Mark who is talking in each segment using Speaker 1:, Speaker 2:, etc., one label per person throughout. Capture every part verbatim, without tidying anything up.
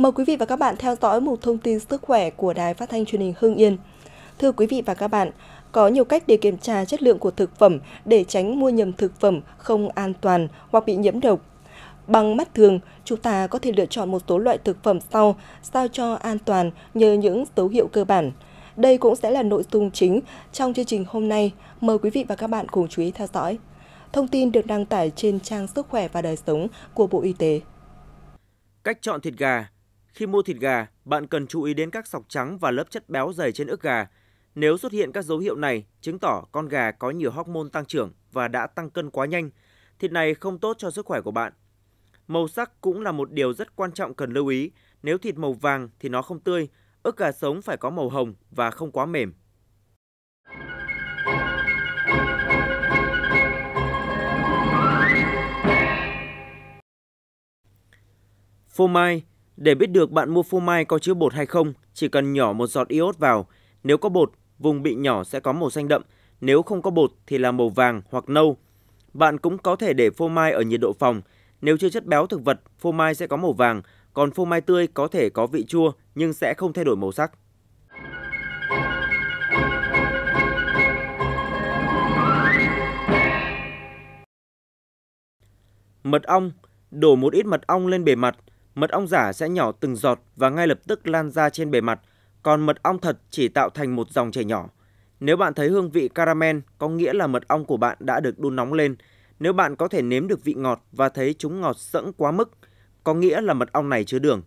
Speaker 1: Mời quý vị và các bạn theo dõi một thông tin sức khỏe của Đài Phát thanh Truyền hình Hưng Yên. Thưa quý vị và các bạn, có nhiều cách để kiểm tra chất lượng của thực phẩm để tránh mua nhầm thực phẩm không an toàn hoặc bị nhiễm độc. Bằng mắt thường, chúng ta có thể lựa chọn một số loại thực phẩm sau sao cho an toàn nhờ những dấu hiệu cơ bản. Đây cũng sẽ là nội dung chính trong chương trình hôm nay. Mời quý vị và các bạn cùng chú ý theo dõi. Thông tin được đăng tải trên trang Sức khỏe và Đời sống của Bộ Y tế.
Speaker 2: Cách chọn thịt gà. Khi mua thịt gà, bạn cần chú ý đến các sọc trắng và lớp chất béo dày trên ức gà. Nếu xuất hiện các dấu hiệu này, chứng tỏ con gà có nhiều hormone tăng trưởng và đã tăng cân quá nhanh. Thịt này không tốt cho sức khỏe của bạn. Màu sắc cũng là một điều rất quan trọng cần lưu ý. Nếu thịt màu vàng thì nó không tươi, ức gà sống phải có màu hồng và không quá mềm. Phô mai. Để biết được bạn mua phô mai có chứa bột hay không, chỉ cần nhỏ một giọt iốt vào. Nếu có bột, vùng bị nhỏ sẽ có màu xanh đậm. Nếu không có bột thì là màu vàng hoặc nâu. Bạn cũng có thể để phô mai ở nhiệt độ phòng. Nếu chứa chất béo thực vật, phô mai sẽ có màu vàng, còn phô mai tươi có thể có vị chua nhưng sẽ không thay đổi màu sắc. Mật ong. Đổ một ít mật ong lên bề mặt. Mật ong giả sẽ nhỏ từng giọt và ngay lập tức lan ra trên bề mặt, còn mật ong thật chỉ tạo thành một dòng chảy nhỏ. Nếu bạn thấy hương vị caramel, có nghĩa là mật ong của bạn đã được đun nóng lên. Nếu bạn có thể nếm được vị ngọt và thấy chúng ngọt sẫng quá mức, có nghĩa là mật ong này chứa đường.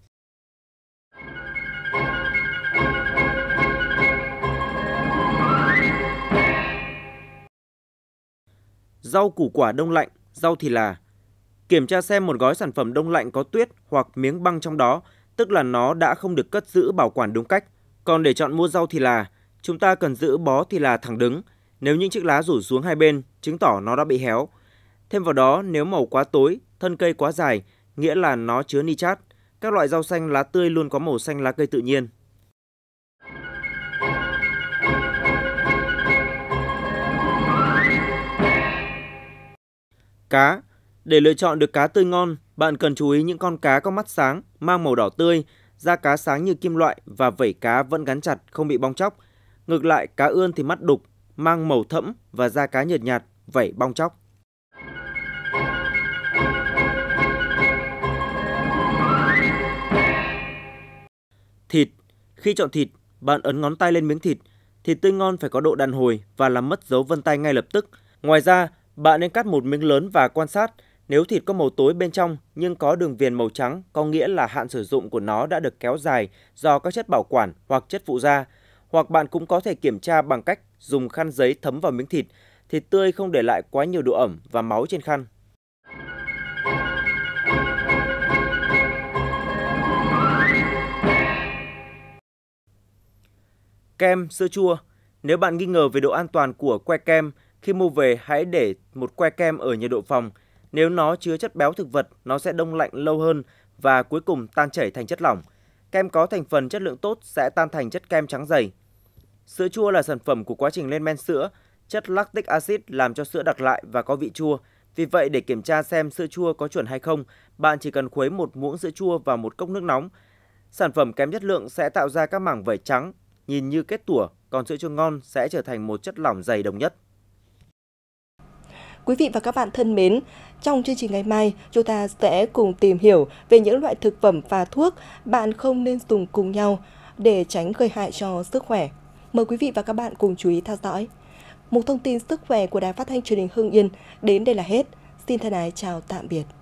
Speaker 2: Rau củ quả đông lạnh, rau thì là. Kiểm tra xem một gói sản phẩm đông lạnh có tuyết hoặc miếng băng trong đó, tức là nó đã không được cất giữ bảo quản đúng cách. Còn để chọn mua rau thì là, chúng ta cần giữ bó thì là thẳng đứng. Nếu những chiếc lá rủ xuống hai bên, chứng tỏ nó đã bị héo. Thêm vào đó, nếu màu quá tối, thân cây quá dài, nghĩa là nó chứa nitrat. Các loại rau xanh lá tươi luôn có màu xanh lá cây tự nhiên. Cá. Để lựa chọn được cá tươi ngon, bạn cần chú ý những con cá có mắt sáng, mang màu đỏ tươi, da cá sáng như kim loại và vảy cá vẫn gắn chặt, không bị bong tróc. Ngược lại, cá ươn thì mắt đục, mang màu thẫm và da cá nhợt nhạt, vảy bong tróc. Thịt. Khi chọn thịt, bạn ấn ngón tay lên miếng thịt. Thịt tươi ngon phải có độ đàn hồi và làm mất dấu vân tay ngay lập tức. Ngoài ra, bạn nên cắt một miếng lớn và quan sát. Nếu thịt có màu tối bên trong nhưng có đường viền màu trắng, có nghĩa là hạn sử dụng của nó đã được kéo dài do các chất bảo quản hoặc chất phụ gia. Hoặc bạn cũng có thể kiểm tra bằng cách dùng khăn giấy thấm vào miếng thịt. Thịt tươi không để lại quá nhiều độ ẩm và máu trên khăn. Kem, sữa chua. Nếu bạn nghi ngờ về độ an toàn của que kem, khi mua về hãy để một que kem ở nhiệt độ phòng. Nếu nó chứa chất béo thực vật, nó sẽ đông lạnh lâu hơn và cuối cùng tan chảy thành chất lỏng. Kem có thành phần chất lượng tốt sẽ tan thành chất kem trắng dày. Sữa chua là sản phẩm của quá trình lên men sữa. Chất lactic acid làm cho sữa đặc lại và có vị chua. Vì vậy, để kiểm tra xem sữa chua có chuẩn hay không, bạn chỉ cần khuấy một muỗng sữa chua vào một cốc nước nóng. Sản phẩm kém chất lượng sẽ tạo ra các mảng vảy trắng, nhìn như kết tủa, còn sữa chua ngon sẽ trở thành một chất lỏng dày đồng nhất.
Speaker 1: Quý vị và các bạn thân mến, trong chương trình ngày mai, chúng ta sẽ cùng tìm hiểu về những loại thực phẩm và thuốc bạn không nên dùng cùng nhau để tránh gây hại cho sức khỏe. Mời quý vị và các bạn cùng chú ý theo dõi. Một thông tin sức khỏe của Đài Phát thanh Truyền hình Hưng Yên đến đây là hết. Xin thân ái chào tạm biệt.